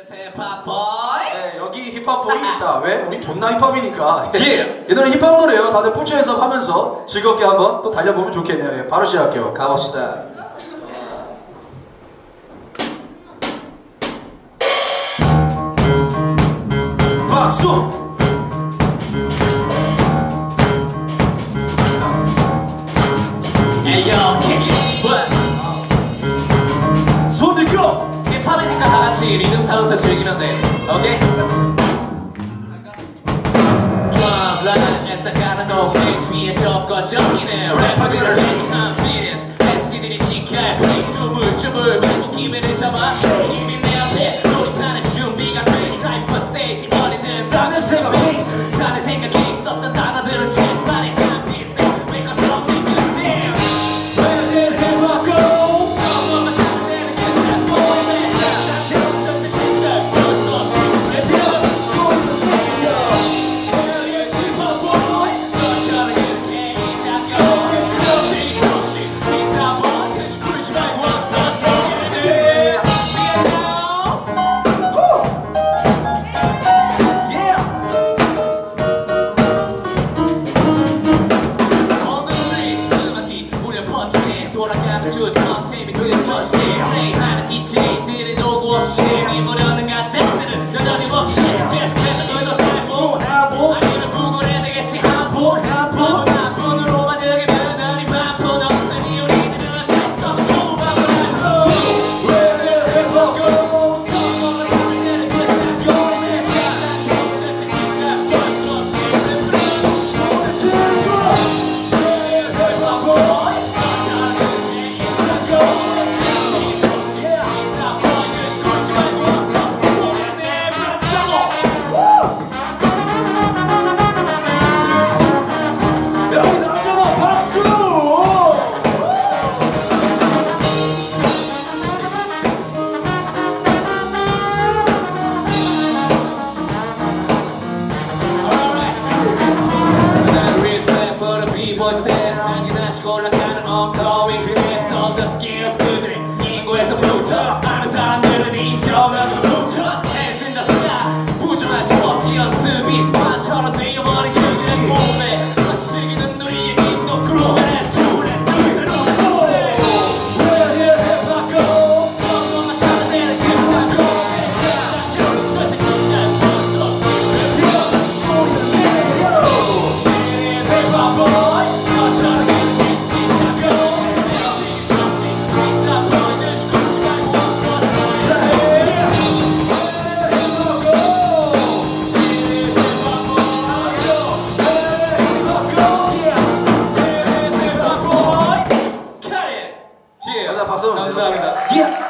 네, 여기 힙합보이 있다. 왜? 우린 존나 힙합이니까. 이 노래 힙합 노래예요. 다들 푸처 연습하면서 즐겁게 한번 또 달려보면 좋겠네요. 예, 바로 시작할게요. 가봅시다. 박수! Hey yo, kick it, what? 손 들고! 힙합이니까 다같이 리듬 타면서 즐기면 돼, 오케이? Drum line 했다가는 no place 위에 적어 적기네 래퍼들을 레이스 I'm fitness MC들이 지켜야 place 주물주물 말고 기회를 잡아 이미 내 앞에 놀이판의 준비가 돼 사이퍼 스테이지 어디든 다 냄새가 베이스 다들 생각해 있었던 단어들은 chance party 난 비슷해 Because of me good damn 왜들 해봤고 너무만 타는 데는 괜찮고 내 상태로 절대 진짜 볼수 없지 내 편 보이는 거 Hell yes hip-hop boy 너처럼 이렇게 있다고 It's no Jesus It's a boy 그저 굴지 말고 왔어 얘네들 돌아가는 두 턴테이블 그래 서치게 플레이하는 DJ들의 도구 없이 입으려는 가짜들은 여전히 먹지 계속해서 너희도 해보 아니면 구글에 되겠지 한푼 한 푼으로만 여기면 아니 만푼 없으니 우리들은 할수 없어 소방을 왜들 해보고 성공을 하는 데는 끝나고 내 자산 절대 진짜 볼수 없지 내 프로 손을 들고 해보고 올라가는 ongoing stress of the skills 그들의 인구에서 붙어 많은 사람들은 잊어면서부터 Hands in the sky 부정할 수 없지 연습이 습관처럼 되어버린 그들의 몸에 마치 즐기는 우리의 힘도 그로만 as to let 너희들 웃어내 왜들 해봤고 너무만 찾는 데는 끝나고 내 자상으로 절대 진짜 볼수 없지 내 편 보이는 내요 It is hip-hop boy 너처럼 박수 감사합니다. Yeah.